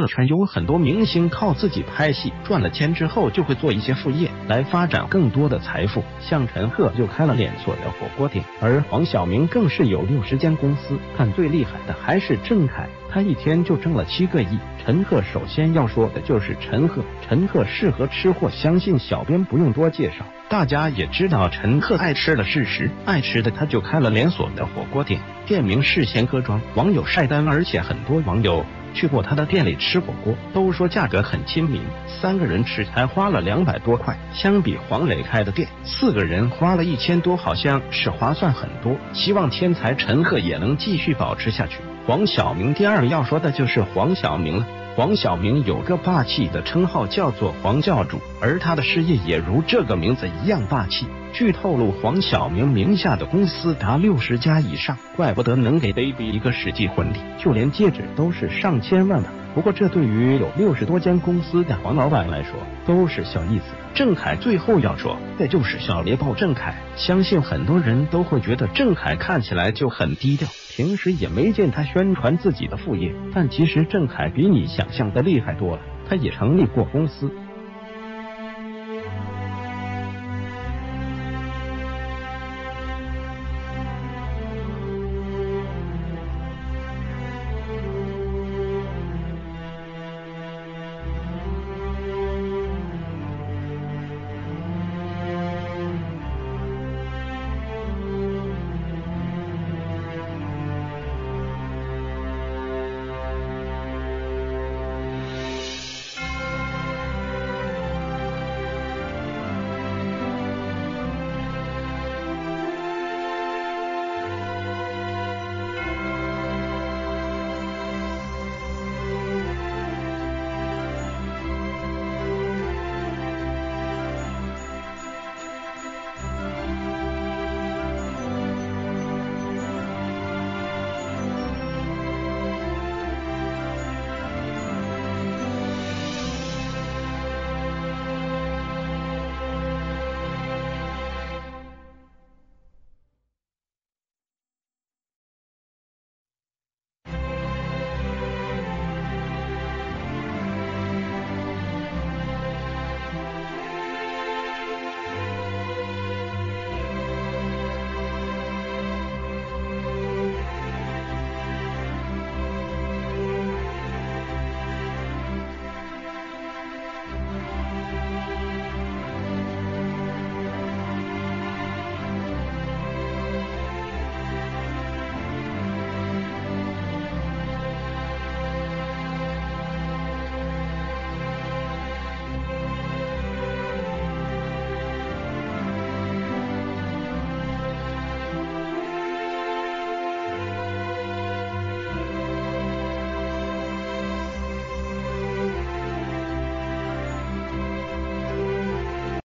乐圈有很多明星靠自己拍戏赚了钱之后，就会做一些副业来发展更多的财富。像陈赫就开了连锁的火锅店，而黄晓明更是有60间公司。看最厉害的还是郑恺，他一天就挣了7个亿。陈赫首先要说的就是陈赫，陈赫适合吃货，相信小编不用多介绍，大家也知道陈赫爱吃的事实，爱吃的他就开了连锁的火锅店，店名是贤客庄，网友晒单，而且很多网友去过他的店里吃火锅，都说价格很亲民，3个人吃才花了200多块，相比黄磊开的店4个人花了1000多，好像是划算很多。希望天才陈赫也能继续保持下去。黄晓明第二要说的就是黄晓明了。黄晓明有个霸气的称号叫做黄教主，而他的事业也如这个名字一样霸气。据透露，黄晓明名下的公司达60家以上，怪不得能给 baby 一个世纪婚礼，就连戒指都是上千万的。不过这对于有60多间公司的黄老板来说都是小意思。郑恺最后要说的就是小猎豹郑恺，相信很多人都会觉得郑恺看起来就很低调，平时也没见他宣传自己的副业，但其实郑恺比你想象的厉害多了。他也成立过公司，